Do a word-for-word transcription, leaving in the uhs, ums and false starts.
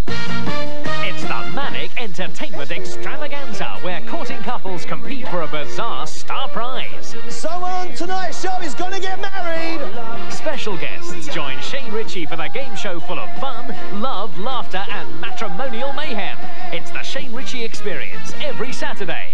It's the Manic Entertainment Extravaganza, where courting couples compete for a bizarre star prize. Someone on tonight's show is going to get married! Special guests join Shane Richie for the game show full of fun, love, laughter and matrimonial mayhem. It's the Shane Richie Experience every Saturday.